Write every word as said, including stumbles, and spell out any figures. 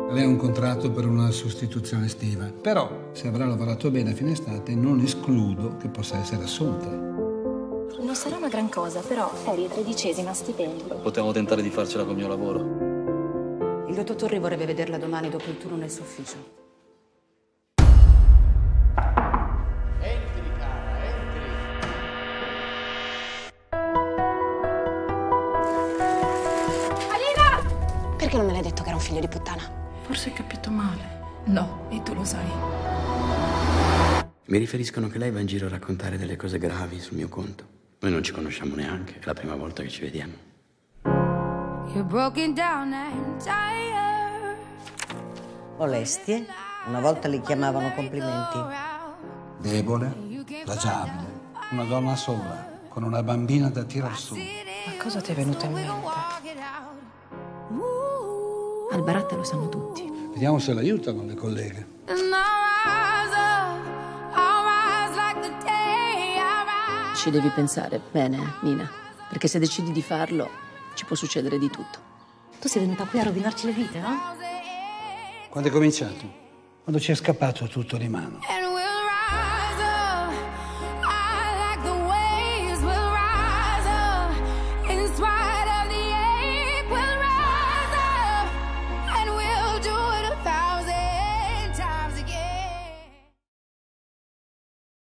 Lei ha un contratto per una sostituzione estiva, però se avrà lavorato bene a fine estate non escludo che possa essere assunta. Non sarà una gran cosa, però ferie tredicesima, stipendio. Potevamo tentare di farcela col mio lavoro. Il dottor Torri vorrebbe vederla domani dopo il turno nel suo ufficio. Entri, cara, entri. Alina! Perché non me l'hai detto che era un figlio di puttana? Forse hai capito male. No, e tu lo sai. Mi riferiscono che lei va in giro a raccontare delle cose gravi sul mio conto. Noi non ci conosciamo neanche, è la prima volta che ci vediamo. You're broken down and tired. Molestie? Una volta li chiamavano complimenti. Debole, plagiabile, una donna sola, con una bambina da tirar su. Ma cosa ti è venuto in mente? Al Baratta lo sanno tutti. Vediamo se l'aiutano le colleghe. Ci devi pensare bene, Nina, perché se decidi di farlo ci può succedere di tutto. Tu sei venuta qui a rovinarci le vite, no? Quando è cominciato? Quando ci è scappato tutto di mano.